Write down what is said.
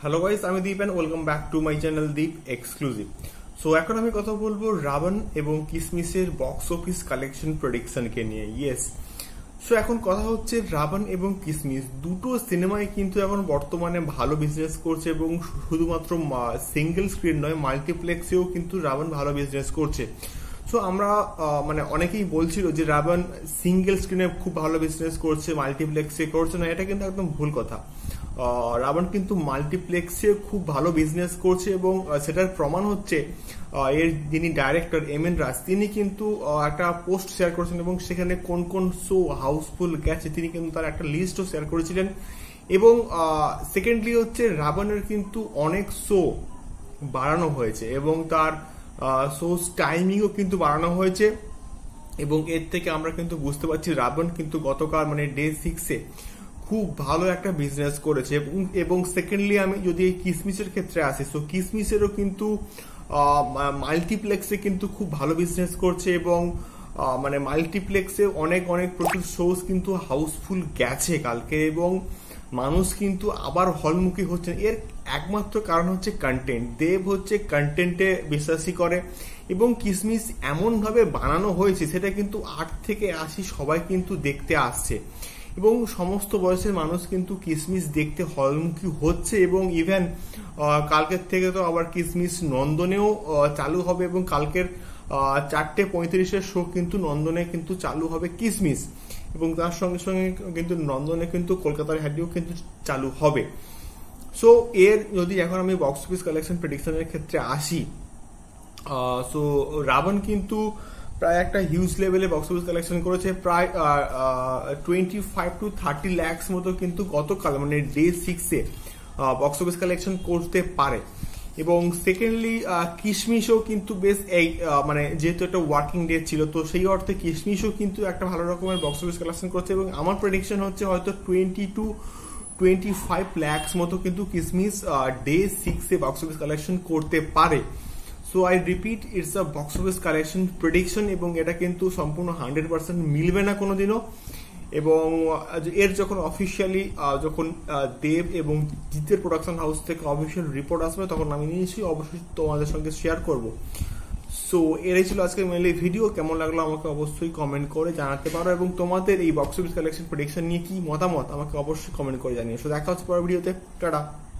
Hello guys, আমি Deep and welcome back to my channel Deep exclusive. So এখন আমি কথা বলবো রাবণ এবং কিসমিসের বক্স অফিস কালেকশন প্রেডিকশনকে নিয়ে। ইয়েস, সো এখন কথা হচ্ছে রাবণ এবং কিসমিস দুটো সিনেমায় কিন্তু এখন বর্তমানে ভালো বিজনেস করছে এবং শুধুমাত্র সিঙ্গেল স্ক্রিন নয়, মাল্টিপ্লেক্সেও কিন্তু রাবণ ভালো বিজনেস করছে। সো আমরা অনেকেই বলছিল যে রাবণ সিঙ্গেল স্ক্রিনে খুব ভালো বিজনেস করছে, মাল্টিপ্লেক্সে করছে না। এটা কিন্তু একদম ভুল কথা। রাবণ কিন্তু মাল্টিপ্লেক্সে খুব ভালো বিজনেস করছে এবং সেটার প্রমাণ হচ্ছে এর যিনি ডাইরেক্টর এম.এন. রাজ, তিনি কিন্তু একটা পোস্ট শেয়ার করেছেন এবং সেখানে কোন কোন শো হাউসফুল গেছে তিনি কিন্তু তার একটা লিস্টও শেয়ার করেছিলেন। এবং সেকেন্ডলি হচ্ছে রাবণের কিন্তু অনেক শো বাড়ানো হয়েছে এবং তার শোজ টাইমিংও কিন্তু বাড়ানো হয়েছে এবং এর থেকে আমরা কিন্তু বুঝতে পারছি রাবণ কিন্তু গতকাল ডে 6-এ খুব ভালো একটা বিজনেস করেছে। এবং সেকেন্ডলি আমি যদি এই কিসমিসের ক্ষেত্রে আসি, তো কিসমিসেরও কিন্তু মাল্টিপ্লেক্সে কিন্তু খুব ভালো বিজনেস করছে এবং মাল্টিপ্লেক্সে অনেক প্রচুর শোজ কিন্তু হাউসফুল গেছে কালকে এবং মানুষ কিন্তু আবার হলমুখী হচ্ছে। এর একমাত্র কারণ হচ্ছে কন্টেন্ট। দেব হচ্ছে কন্টেন্টে বিশ্বাসী করে এবং কিসমিস এমন ভাবে বানানো হয়েছে সেটা কিন্তু 8 থেকে 80 সবাই কিন্তু দেখতে আসছে এবং সমস্ত বয়সের মানুষ কিন্তু কিসমিস দেখতে হলমুখী হচ্ছে। এবং ইভেন কালকের থেকে তো আবার কিসমিস নন্দনেও চালু হবে এবং কালকের 4:35-এর শো কিন্তু নন্দনে কিন্তু চালু হবে কিসমিস এবং তার সঙ্গে সঙ্গে কিন্তু নন্দনে কিন্তু কলকাতার হ্যাডিও কিন্তু চালু হবে। সো এর যদি এখন আমি বক্স অফিস কালেকশন প্রেডিকশনের ক্ষেত্রে আসি, সো রাবণ কিন্তু প্রায় একটা হিউজ লেভেলে বক্স অফিস কালেকশন করেছে, প্রায় 25 to 30 লাখ মতো কিন্তু গতকাল ডে 6-এ বক্স অফিস কালেকশন করতে পারে। এবং সেকেন্ডলি কিসমিসও কিন্তু বেশ এই যেহেতু একটা ওয়ার্কিং ডে ছিল, তো সেই অর্থে কিসমিসও কিন্তু একটা ভালো রকমের বক্স অফিস কালেকশন করছে এবং আমার প্রেডিকশন হচ্ছে হয়তো 20 to 25 লাখ মতো কিন্তু কিসমিস ডে 6-এ বক্স অফিস কালেকশন করতে পারে। So I repeat, it's a box office collection prediction এবং এটা কিন্তু সম্পূর্ণ 100% মিলবে না কোনোদিনও। এবং এর যখন অফিসিয়ালি যখন দেব এবং জিতের প্রোডাকশন হাউস থেকে অফিসিয়াল রিপোর্ট আসবে তখন আমি নিশ্চয়ই অবশ্যই তোমাদের সঙ্গে শেয়ার করব। সো এটাই ছিল আজকে মেনলি ভিডিও। কেমন লাগলো আমাকে অবশ্যই কমেন্ট করে জানাতে পারো এবং তোমাদের এই বক্স অফিস কালেকশন প্রেডিকশন নিয়ে কি মতামত আমাকে অবশ্যই কমেন্ট করে জানিও। সো দেখা হচ্ছে পরের ভিডিওতে। টাটা।